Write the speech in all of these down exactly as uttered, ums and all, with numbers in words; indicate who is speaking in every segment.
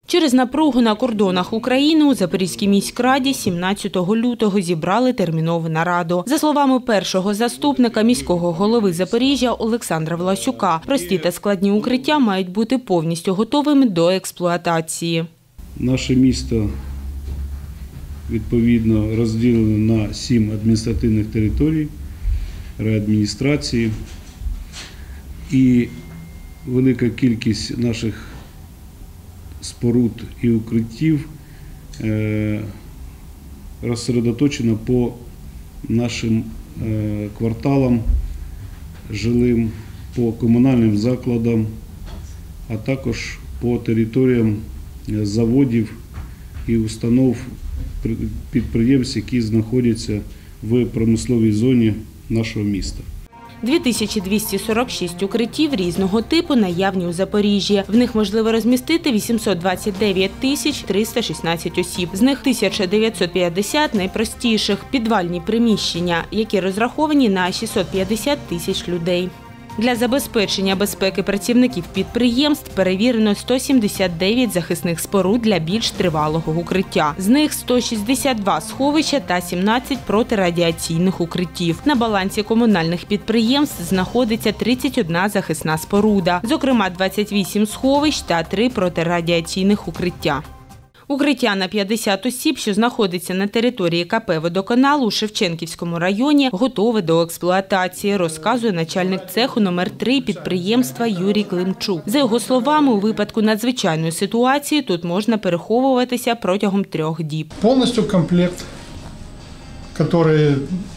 Speaker 1: Через напругу на кордонах України у Запорізькій міськраді сімнадцятого лютого зібрали термінову нараду. За словами першого заступника міського голови Запоріжжя Олександра Власюка, прості та складні укриття мають бути повністю готовими до експлуатації.
Speaker 2: Наше місто відповідно розділено на сім адміністративних територій, райадміністрації, і велика кількість наших споруд і укриттів розсередоточено по нашим кварталам жилим, по комунальним закладам, а також по територіям заводів і установ підприємств, які знаходяться в промисловій зоні нашого міста.
Speaker 1: дві тисячі двісті сорок шість укриттів різного типу наявні у Запоріжжі. В них можливо розмістити вісімсот двадцять дев'ять тисяч триста шістнадцять осіб. З них тисяча дев'ятсот п'ятдесят найпростіших – підвальні приміщення, які розраховані на шістсот п'ятдесят тисяч людей. Для забезпечення безпеки працівників підприємств перевірено сто сімдесят дев'ять захисних споруд для більш тривалого укриття. З них сто шістдесят два сховища та сімнадцять протирадіаційних укриттів. На балансі комунальних підприємств знаходиться тридцять одна захисна споруда, зокрема двадцять вісім сховищ та три протирадіаційних укриття. Укриття на п'ятдесят осіб, що знаходиться на території ка пе «Водоканал» у Шевченківському районі, готове до експлуатації, розказує начальник цеху номер три підприємства Юрій Климчук. За його словами, у випадку надзвичайної ситуації тут можна переховуватися протягом трьох діб.
Speaker 3: Повністю комплект, який...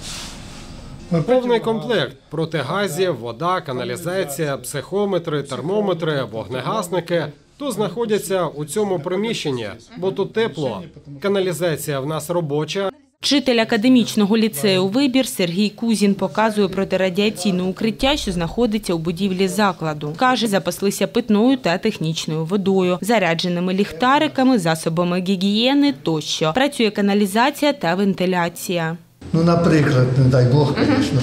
Speaker 4: Повний комплект – протигазів, вода, каналізація, психометри, термометри, вогнегасники – тут знаходяться у цьому приміщенні, бо тут тепло. Каналізація в нас робоча.
Speaker 1: Вчитель академічного ліцею «Вибір» Сергій Кузін показує протирадіаційне укриття, що знаходиться у будівлі закладу. Каже, запаслися питною та технічною водою, зарядженими ліхтариками, засобами гігієни тощо. Працює каналізація та вентиляція.
Speaker 5: Ну, наприклад, не дай Бог, звісно,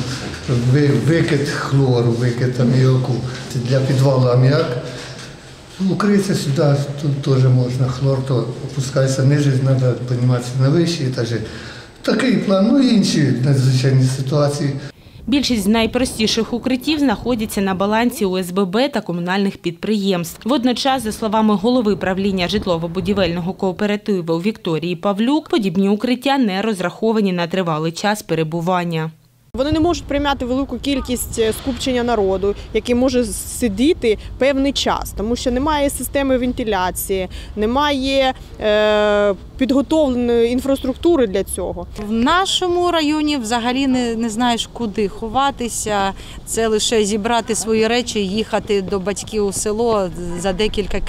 Speaker 5: викид хлору, викид аміаку. Для підвалу аміак. Укритися сюди, тут теж можна, хлор, то опускається ниже, треба підніматися на вищі етажі. Такий план, ну і інші надзвичайні ситуації.
Speaker 1: Більшість з найпростіших укриттів знаходяться на балансі у ес бе бе та комунальних підприємств. Водночас, за словами голови правління житлово-будівельного кооперативу Вікторії Павлюк, подібні укриття не розраховані на тривалий час перебування.
Speaker 6: Вони не можуть прийняти велику кількість скупчення народу, який може сидіти певний час, тому що немає системи вентиляції, немає е, підготовленої інфраструктури для цього.
Speaker 7: В нашому районі взагалі не, не знаєш, куди ховатися. Це лише зібрати свої речі, їхати до батьків у село за декілька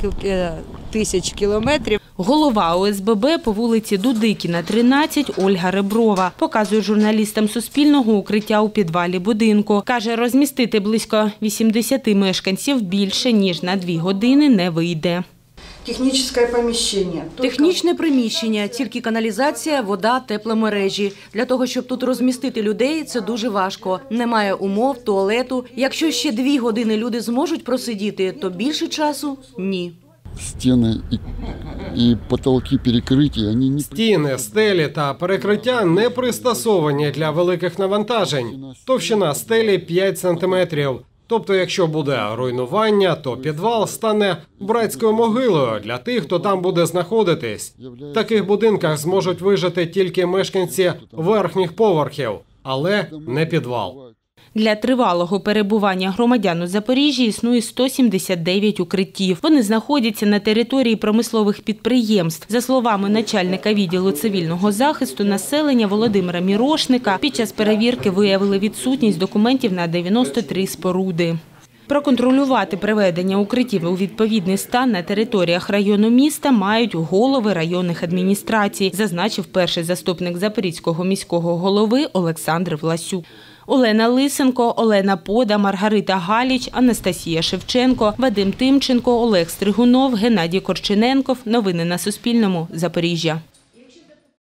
Speaker 7: тисяч кілометрів.
Speaker 1: Голова о ес бе бе по вулиці Дудикіна, тринадцять, Ольга Реброва показує журналістам Суспільного укриття у підвалі будинку. Каже, розмістити близько вісімдесят мешканців більше, ніж на дві години не вийде.
Speaker 8: Технічне приміщення.
Speaker 9: Технічне приміщення, тільки каналізація, вода, тепломережі. Для того, щоб тут розмістити людей, це дуже важко. Немає умов, туалету. Якщо ще дві години люди зможуть просидіти, то більше часу – ні.
Speaker 10: Стіни і, і потолки перекриті, вони не...
Speaker 4: Стіни, стелі та перекриття не пристосовані для великих навантажень. Товщина стелі п'ять сантиметрів. Тобто, якщо буде руйнування, то підвал стане братською могилою для тих, хто там буде знаходитись. В таких будинках зможуть вижити тільки мешканці верхніх поверхів, але не підвал.
Speaker 1: Для тривалого перебування громадян у Запоріжжі існує сто сімдесят дев'ять укриттів. Вони знаходяться на території промислових підприємств. За словами начальника відділу цивільного захисту населення Володимира Мірошника, під час перевірки виявили відсутність документів на дев'яносто три споруди. Проконтролювати приведення укриттів у відповідний стан на територіях району міста мають голови районних адміністрацій, зазначив перший заступник Запорізького міського голови Олександр Власюк. Олена Лисенко, Олена Пода, Маргарита Галіч, Анастасія Шевченко, Вадим Тимченко, Олег Стригунов, Геннадій Корчененков. Новини на Суспільному. Запоріжжя.